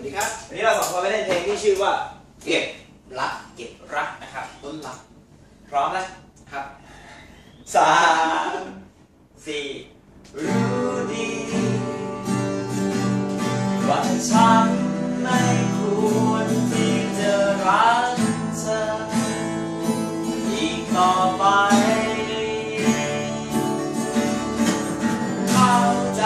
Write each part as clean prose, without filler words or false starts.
ดีครับวันนี้เราสองคนไปเล่นเพลงที่ชื่อว่าเก็บรักรักนะครับต้นรักพร้อมนะครับ3 4รู้ดีว่าฉันไม่ควรที่จะรักเธออีกต่อไปเข้าใจ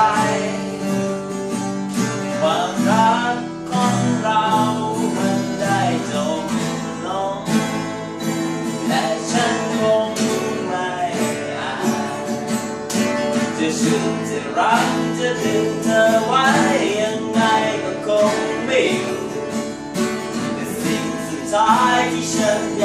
ความรักของเรามันได้จบลงแต่ฉันคงไม่อาจจะฉุดจะรักจะดึงเธอไว้ยังไงก็คงไม่อยู่แต่สิ่งสุดท้ายที่ฉัน